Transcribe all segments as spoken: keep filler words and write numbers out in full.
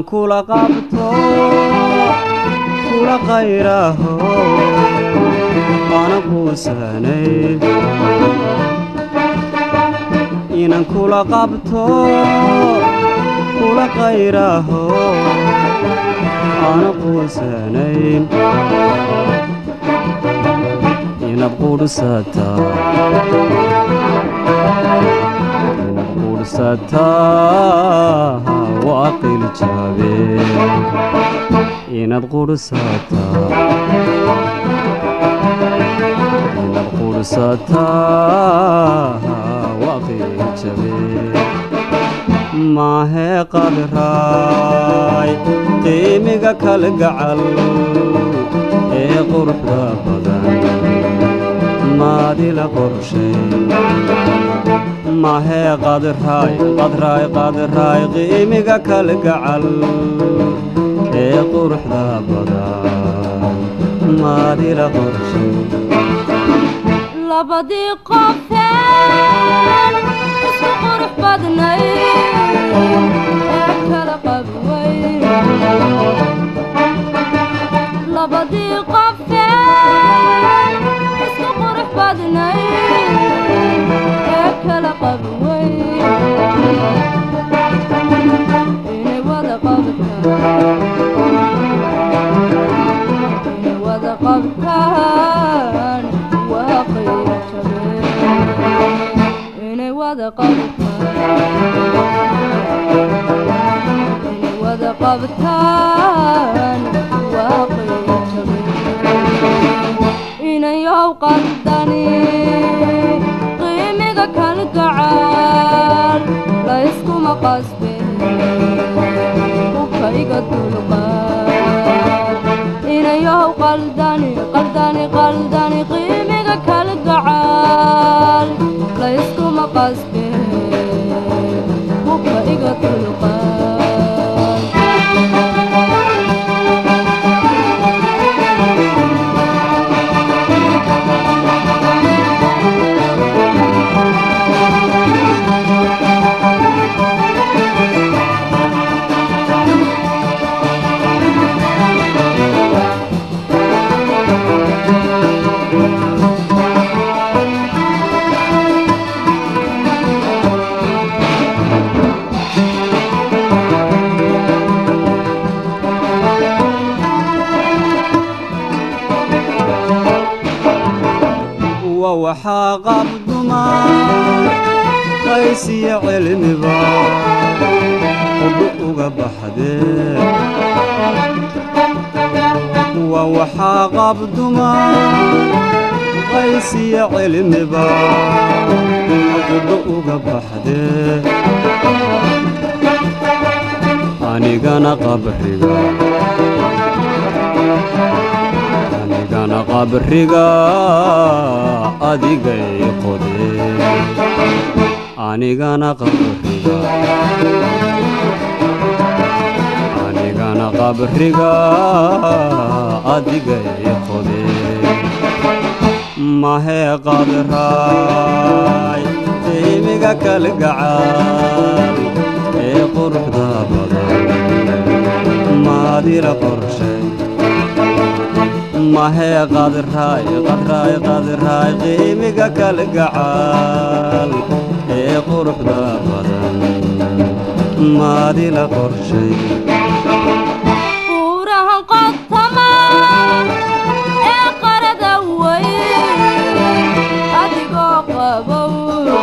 inaan kula qabto kula qayraho aanan quusanayn inaan kula qabto kula qayraho aanan quusanayn inaad quudhsataa inaad quudhsataa waa qil jabeen inaad quudhsataa inaad quudhsataa waa qil jabeen maahee qadraay qiimiga kalgacal ee quruxda badan maadila qorshay maahee qadraay qadraay qadraay qiimiga kalgacal ee quruxda badan maadila qorshay labadii qofeen isku qurux badnay ee kala qabway labadii qofeen isku qurux badnay ee kala qabway inay wada qabtaan inay wada qabtaan waa qeyr jabeen inay wada qabtaan inay wada qabtaan waa qeyr jabeen inayow qaldani qiimiga kalgacal layskuma qasbeen ukayga dulqaad inayow qaldani qaldani qaldani qiimiga kalgacal layskuma qasbeen ukayga dulqaad waxaa qabdumaa qaysiya cilmiba qudhu uga baxdee waa waxaa qabdumaa qaysiya cilmiba qudhu uga baxdee anigana qabriga anigana qabriga adigay qodeen anigana qabriga anigana qabriga adigay qodeen mahee qadraay qiimiga kalgacal ee quruxda badan maadila qorshay mahee qadraay qadraay qadraay qiimiga kalgacal ee quruxda badan maadila qorshay buurahan qodtama ee qarada weyn adigoo qabow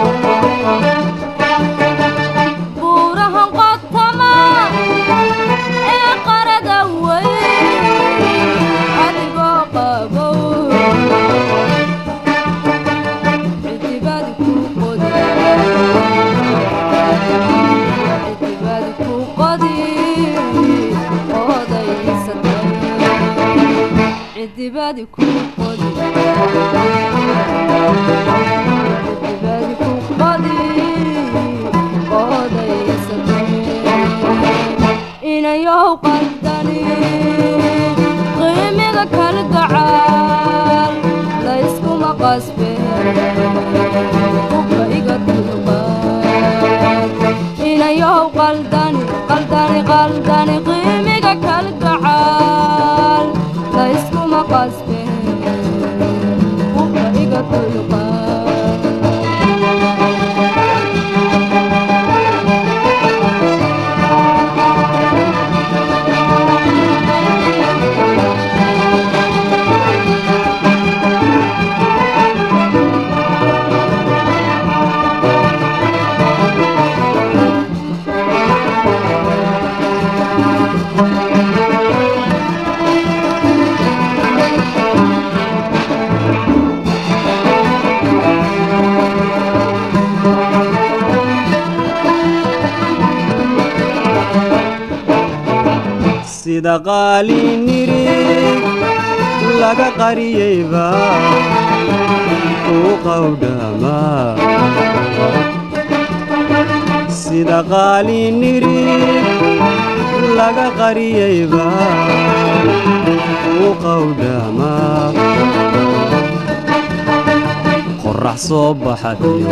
buurahan qodtama ee qarada weyn adigoo qabow cidibadi ku qodi cidibadi ku qodi odaysatay cidibadi ku qodi cidibadi ku qodi odaysatay inayow qaldani qiimiga kalgacal layskuma qasbeen ukayga dulqaad inayow qaldani qaldani qaldani sida qaali nirig laga qariyeyba uu qawdhamaa sida qaali nirig laga qariyeyba uu qawdhamaa qorax soo baxadiyo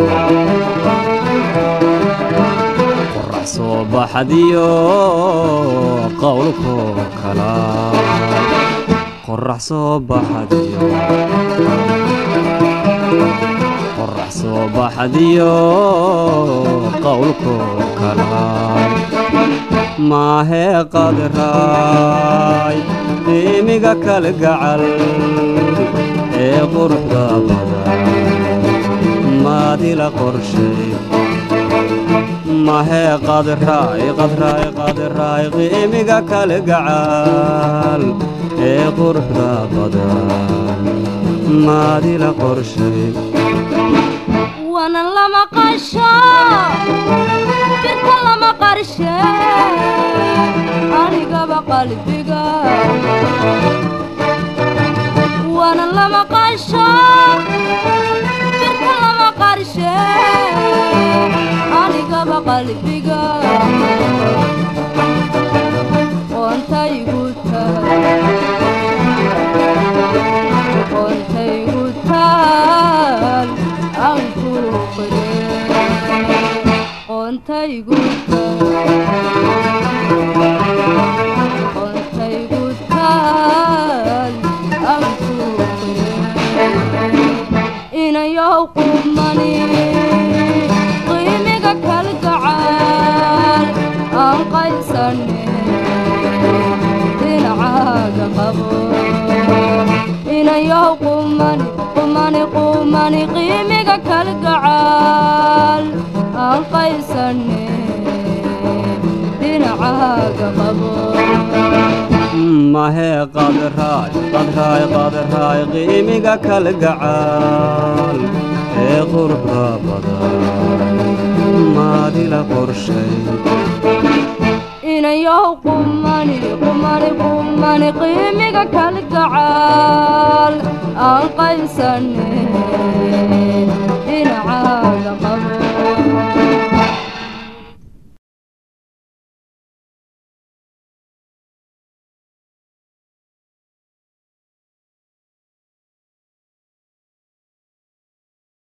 qorax soo baxadiyo qowlkoo kala qorax soo baxadiyo qorax soo baxadiyo qowlkoo kala maahee qadraay qiimiga kalgacal ee quruxda badan maadila qorshay mahee qadraay qadraay qadraay qiimiga kalgacal ee quruxda badan maadila qorshay wana lama qasho birta lama qarshe anigaba qalbiga wana lama qasho birta lama qarshe anigaba qalbiga qontaygu qontaygu taal anku qire qontaygu qontaygu taal anku qire inayow qumani qiimiga kalgacal aan qaysane dhinacaaga qabo inayow qumani qumani qumani qiimiga kalgacal aan qaysane dhinacaaga qabo mahee qadraay qadraay qadraay qiimiga kalgacal ee quruxda badan maadila qorshay inayow qumani qumani qumani qiimiga kalgacal aan qaysane dhinacaaga qabo